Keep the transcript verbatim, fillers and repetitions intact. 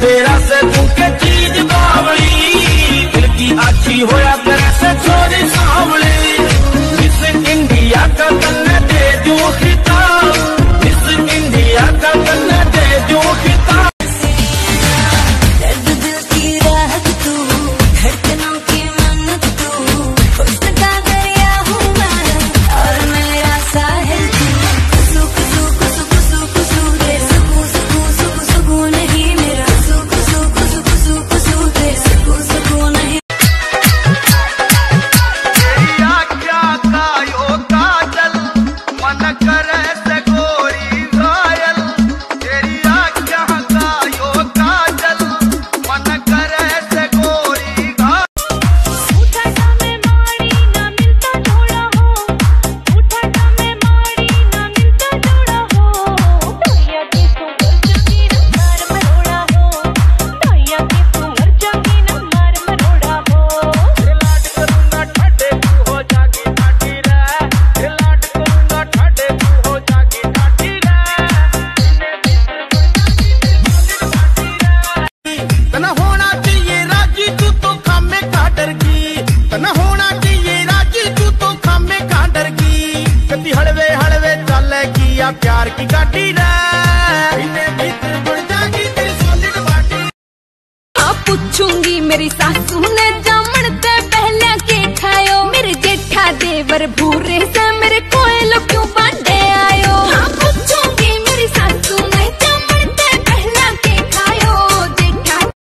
तेरा से तू के चीज बावली, दिल की अच्छी होया तेरे से छोरी सांवली। मिस इंडिया का तन्ने दे दूं खिताब, मिस इंडिया का तन्ने दे दूं खिताब। प्यार की गाड़ी पूछूंगी मेरी सासू ने जामन ते पहले के खायो, मेरे जेठा देवर भूरे से मेरे कोयल